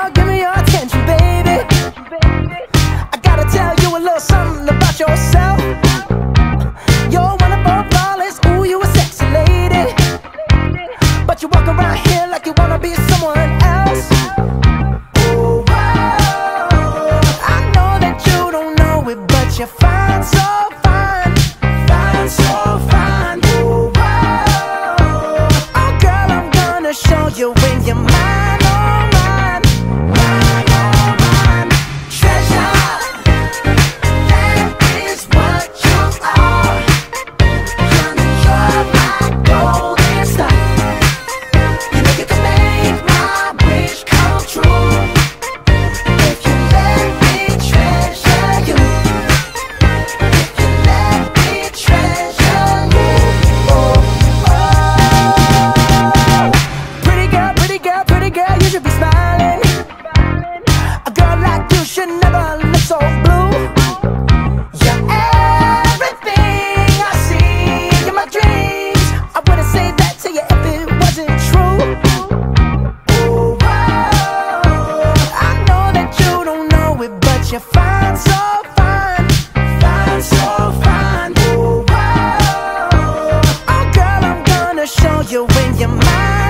girl, give me your attention, baby. I gotta tell you a little something about yourself. You're wonderful, flawless, ooh, you a sexy lady. But you walk around here like you wanna be someone else. Ooh, whoa. I know that you don't know it, but you're fine, so fine. Fine, so fine. Ooh, whoa. Oh girl, I'm gonna show you when you're mine, oh mine. Mine, oh mine. Treasure, that is what you are. Honey, you're my golden star. You know you can make my wish come true if you let me treasure you. If you let me treasure you. Oh, oh. Pretty girl, pretty girl, pretty girl, you should be smiling. A girl like you should never look so blue. You're everything I see in my dreams. I wouldn't say that to you if it wasn't true. Ooh, whoa. I know that you don't know it, but you're fine, so fine. Fine, so fine. Ooh, whoa. Oh girl, I'm gonna show you when you're mine.